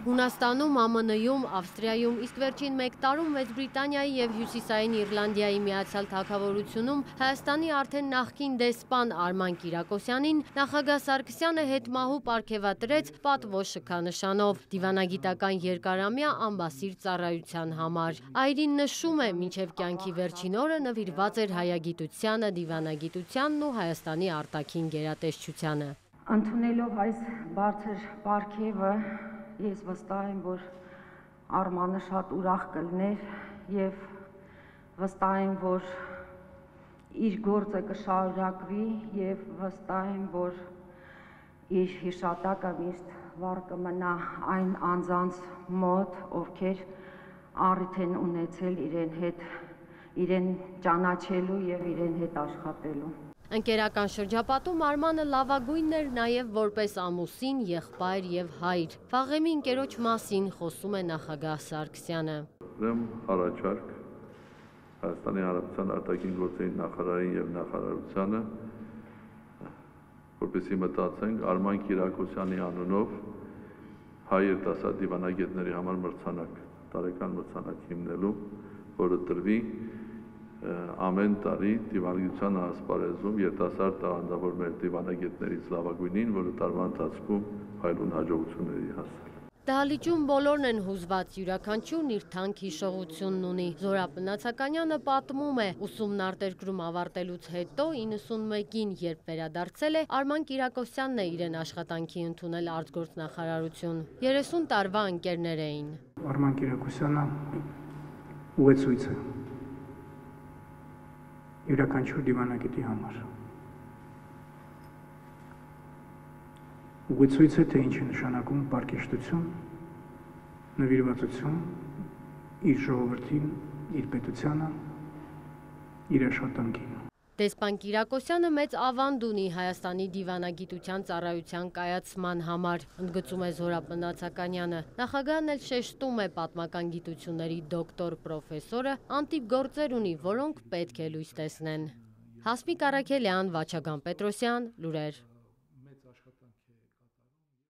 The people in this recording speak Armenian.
Հունաստանում, ԱՄՆ-ում, Ավստրիայում, իսկ վերջին 1 տարում Մեծ Բրիտանիայի և Հյուսիսային Իռլանդիայի Միացյալ Թագավորությունում Հայաստանի արդեն նախկին դեսպան Արման Կիրակոսյանին նախագահ Սարգսյանը հետմահու պարգևատրեց պատվո շքանշանով դիվանագիտական երկարամյա ամբասիր ծառայության համար։ Այրին նշում է, մինչև կյանքի վերջին օրը նվիրված էր հայագիտությանը, դիվանագիտությանն ու Հայաստանի արտաքին գերատեսչությանը։ Ընդունելով այս բարձր պարգևը ես վստահ եմ, որ Արմանը շատ ուրախ կլներ և վստահ եմ, որ իր գործը կշարունակվի և վստահ եմ, որ իր հիշատակը միշտ վառ կմնա այն անձանց մոտ, ովքեր առիթ են ունեցել իրեն ճանաչելու և իրեն հետ աշխատելու։ Ընկերական շրջապատում Արմանը լավագույնն էր նաև որպես ամուսին, եղբայր և հայր։ Վաղեմի ընկերոջ մասին խոսում է նախագահ Սարգսյանը։ Ուրեմն առաջարկ Հայաստանի Հանրապետության արտաքին գործերի նախարարին և նախարարությանը, որպեսզի մտածենք Արման Կիրակոսյանի անունով հայ երիտասարդ դիվանագետների համար մրցանակ, տարեկան մրցանակ հիմնելու, որը տրվի ամեն տարի դիվանագիտության ասպարեզում երիտասարդ տաղանդավոր մեր դիվանագետներից լավագույնին, որը տարվա ընթացքում փայլուն հաջողությունների հասել։ Դահլիճում բոլորն են հուզված, յուրաքանչյուրն իր թանկ հիշողությունն ունի։ Զորապ Նացականյանը պատմում է, ուսումն արտերկրում ավարտելուց հետո 91-ին, երբ վերադարձել է, Արման Կիրակոսյանն է իրեն աշխատանքի ընդունել արտգործնախարարություն։ 30 տարվա ընկերներ էին։ Արման Կիրակոսյանը ուղեցույց է յուրաքանչյուր դիվանագետի համար։ Ուղեցույց է, թե ինչ է նշանակում պարկեշտություն, նվիրվածություն իր ժողովրդին, իր պետությանը, իր աշխատանքին։ Դեսպան Կիրակոսյանը մեծ ավանդ ունի Հայաստանի դիվանագիտության ծառայության կայացման համար, ընդգծում է Զորապ Նացականյանը։ Նախագահն էլ շեշտում է պատմական գիտությունների դոկտոր պրոֆեսորը անտիպ գործեր ունի, որոնք պետք է լույս տեսնեն։ Հասմիկ Առաքելյան, Վաչագան Պետրոսյան, լուրեր։